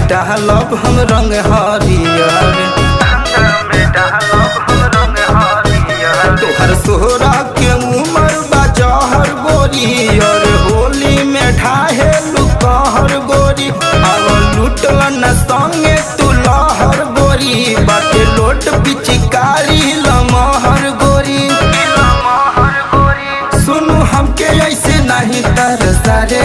डालब हम रंग हरियर, तोहर सोहरा के उमर बाजहर गोरी और होली में ढाहे लुकहर गोरी। अब लुटल न संगे तू लहर गोरी, बाटे लोट पिचकारी लमहर गोरी। सुनू हमके ऐसे नहीं तरसारे,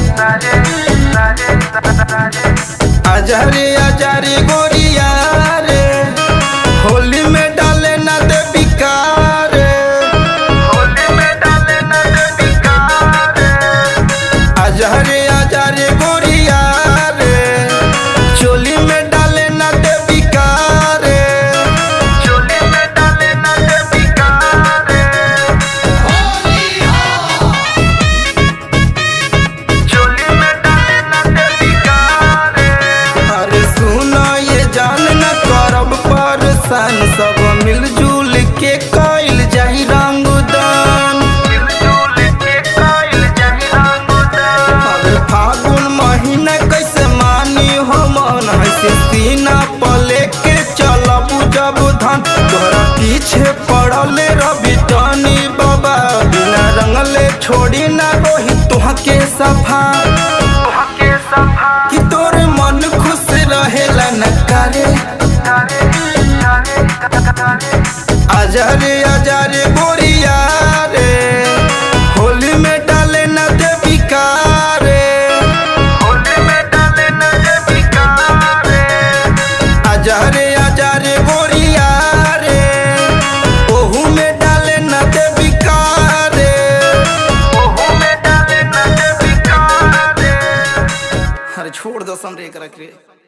आजारे आजारे गोरिया रे, होली में डाले न दे बिकार, होली में डाले न दे बिकार। आजारे आजारे गोरिया रे, चोली में डाले न दे बिकार, चोली में डाले न दे बिकार। चोली में डाले न दे बिकार। अरे सुनो ये जान न करब परसान, सब मिलजुल के कइल जाई रंगदान, मिलजुल के कइल जाई रंगदान। अरे फागुन महीना कैसे मानी हो मन, ऐसे सीना पले के चलब जब धान। तोहरा पीछे पड़ले रवि टनी बाबा, बिना रंगले छोड़ी ना रोही तुहके सफा, कि तोरे मन खुश रहेला न करे। आजारे आजारे गोरिया रे, होली में डाले न दे बिकार, होली में डाले न दे बिकार। आजारे आजारे गोरिया रे, ओहू में डाले न दे बिकार, ओहू में डाले न दे बिकार। अरे छोड़ दो समरे कर।